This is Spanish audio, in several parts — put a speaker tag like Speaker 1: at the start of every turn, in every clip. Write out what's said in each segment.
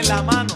Speaker 1: la mano.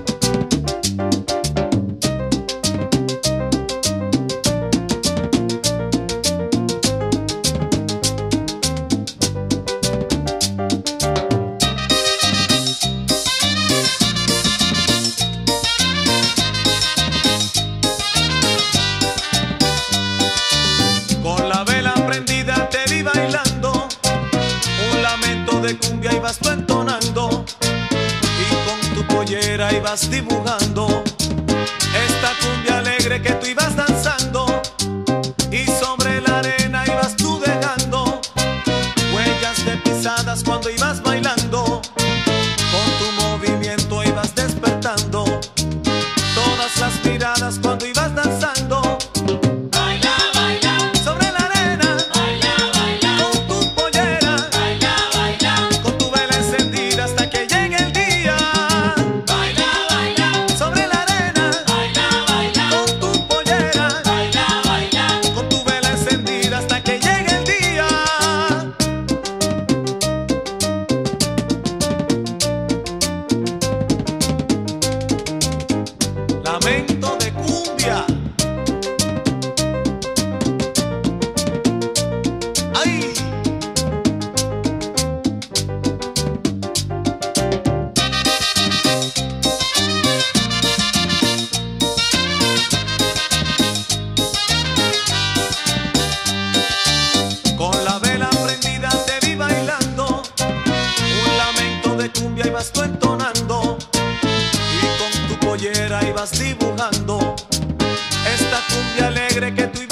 Speaker 2: Con la vela prendida te vi bailando, un lamento de cumbia ibas tú entonando, y con tu pollera ibas dibujando esta cumbia alegre que tú ibas danzando, y sobre la arena ibas tú dejando huellas de pisadas cuando ibas bailando. Con tu movimiento ibas despertando todas las miradas cuando ibas danzando. Lamento de cumbia. ¡Ay! Con la vela prendida te vi bailando, un lamento de cumbia ibas tú entonando, y con tu pollera ibas dibujando esta cumbia alegre que tú